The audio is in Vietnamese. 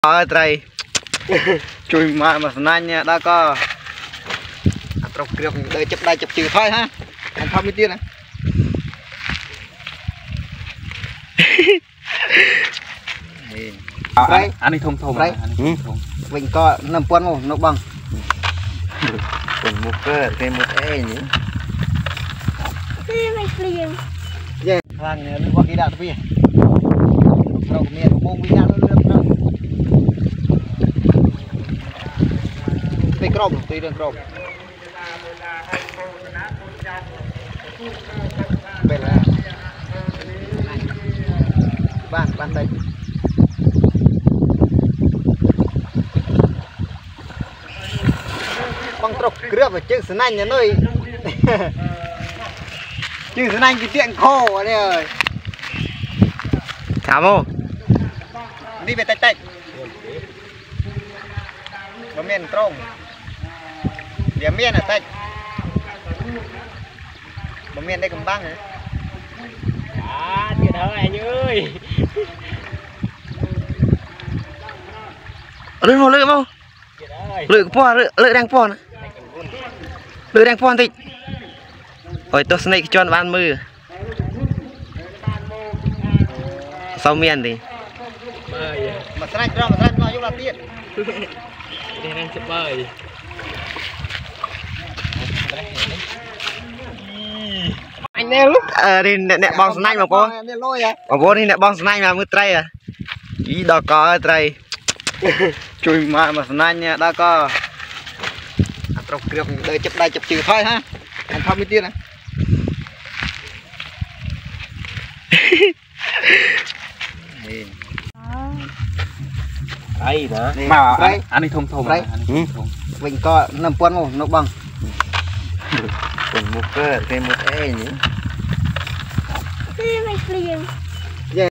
Trời chui mà nãy nha đã có trọc kẹp đây chụp chữ thôi ha anh không biết tiền này anh đi thông đấy mình có 5 quân một nó bằng một cơ thêm một e nhỉ yeah hàng này qua cái đạn phi rồi miền bông đi ra nó lượm tùy đường crom bên là ban đây băng trọc cướp ở chân sân anh nhà nơi chân sân anh cái tiện khô ở đây ơi chào mô đi về tách bấm miền trông điểm miền là tách bấm miền đây cầm băng hả thiệt hả anh ơi lưỡi mô lưỡi đang pon thì ôi tôi snake cho nó ban mưa sau miền thì mà snake cho nó dùng là tiền đây đang chụp bơi anh nè đi nè bong snake mà cô đi nè bong snake mà mưa tray à ý đó có tray chui mà snake nha đã có trọc kẹp đây chụp chữ thôi ha anh không biết tiền này đây đó mà anh đi thông đấy mình có 5 quân một nó bằng một cơ thêm một e nhỉ